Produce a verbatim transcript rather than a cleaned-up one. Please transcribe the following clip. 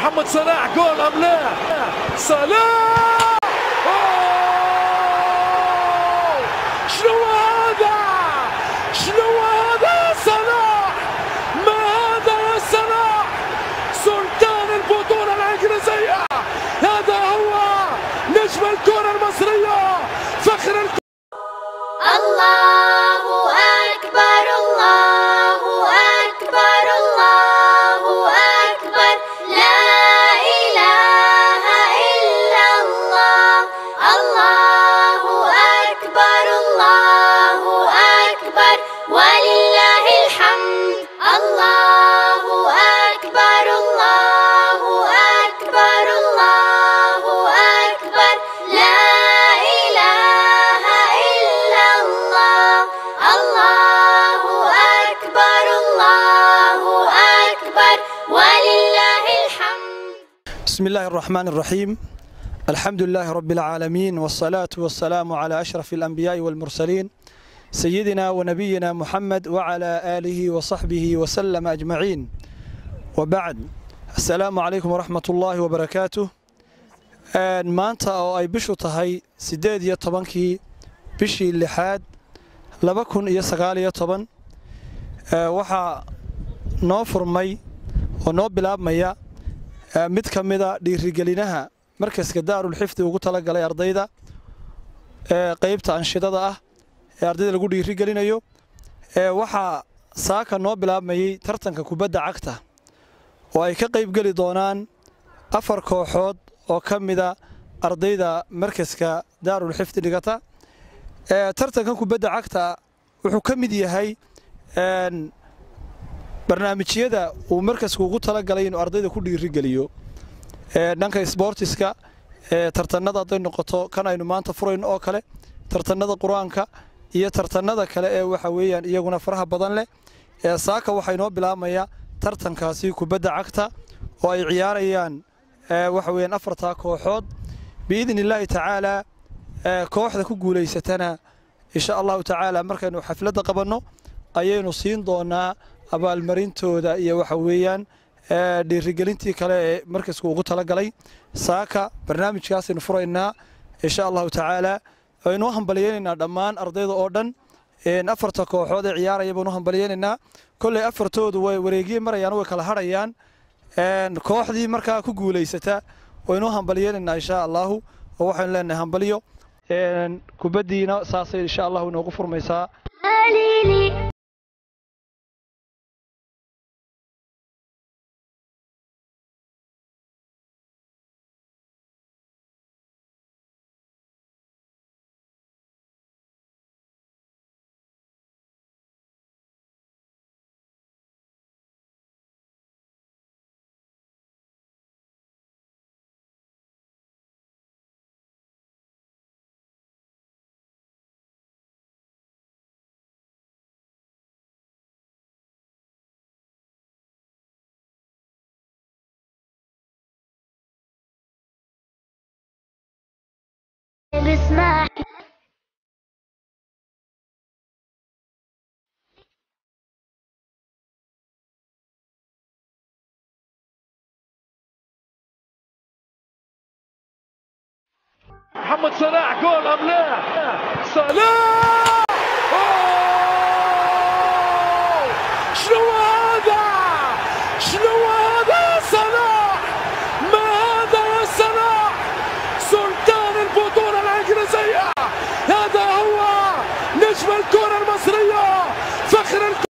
محمد صلاح جول أم لا؟ صلاح! أوه! شنو هذا؟ شنو هذا صلاح؟ ما هذا يا صلاح؟ سلطان البطولة الإنجليزية، هذا هو نجم الكرة المصرية، فخر الكرة. الله أكبر الله أكبر الله أكبر، لا إله إلا الله. الله أكبر الله أكبر ولله الحمد. الله أكبر الله أكبر الله أكبر، لا إله إلا الله. الله أكبر الله أكبر ولله الحمد. بسم الله الرحمن الرحيم. الحمد لله رب العالمين، والصلاة والسلام على أشرف الأنبياء والمرسلين سيدنا ونبينا محمد وعلى آله وصحبه وسلم أجمعين، وبعد. السلام عليكم ورحمة الله وبركاته. maanta oo ay bishu tahay sideed iyo tobankii bishii lixaad laba kun iyo sagaal iyo toban waxaa noo furmay oo noo bilaabmaya mid ka mida dhiirigelinaha markaska Daarul Xifdi ugu talagalay ardayda ee qaybta anshidada ah ee ardayda lagu dhiirigelinayo. waxaa saaka noo bilaabmayay tartanka kubadda cagta oo ay ka qayb gali doonaan afar kooxood oo ka mida ardayda markaska Daarul Xifdi dhigata. ee tartanka kubadda cagta wuxuu ka mid yahay een barnaamijyada uu markasku ugu talagalay inuu ardayda ku dhiirigeliyo ee dhanka sportiska, ee tartanada ay noqoto kan aynu maanta furayno oo kale, tartanada quraanka iyo tartanada kale ee waxa weeyaan iyaguna faraha badan leh. ee saaka waxay noo bilaabmaya tartankaasi kubadda cagta oo ay ciyaarayaan waxa weeyaan afarta kooxood biidin illaahi tacaala. kooxda ku guuleysatana insha Allah tacaala markaynu xafladda qabanno ayaynu siin doonaa abaalmarintooda iyo waxa weeyaan dhiirigelintii kale ee markasku ugu talagalay. saaka barnaamijkaas aynu furaynaa insha Allah tacaala. aynu hambalyeynaa dhammaan ardayda oo dhan in afarta kooxood ee ciyaaraya baynu hambalyeynaa. kulli afartoodu way wareegiyeen marayaan way kala harayaan. kooxdii markaa ku guuleysata waynu hambalyeynaa insha Allah, oo waxaan leenahay hambalyo. kubadiina saasay insha Allah inoogu furmaysaa. بسمع محمد صلاح جول أم لا؟ صلاح! أوه! شنو هذا؟ شنو هذا صلاح؟ ما هذا يا صلاح؟ سلطان البطولة الإنجليزية، هذا هو نجم الكرة المصرية، فخر الكرة.